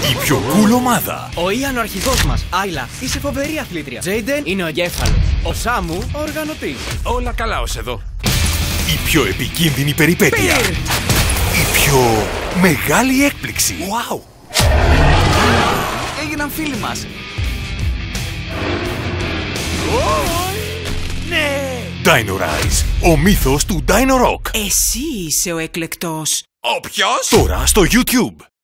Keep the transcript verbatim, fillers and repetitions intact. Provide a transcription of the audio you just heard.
Η πιο cool ομάδα. Ο Ιαν ο αρχηγός μας. Άιλα, είσαι φοβερή αθλήτρια. Τζέιντεν είναι ο εγκέφαλος. Ο Σάμου ο οργανωτής. Όλα καλά ως εδώ. Η πιο επικίνδυνη περιπέτεια. Πυρ! Η πιο μεγάλη έκπληξη. Wow! Έγιναν φίλοι μας. Ναι! Dino Rise, ο μύθος του Dino Rock. Εσύ είσαι ο εκλεκτός. Ο ποιος? Τώρα στο YouTube.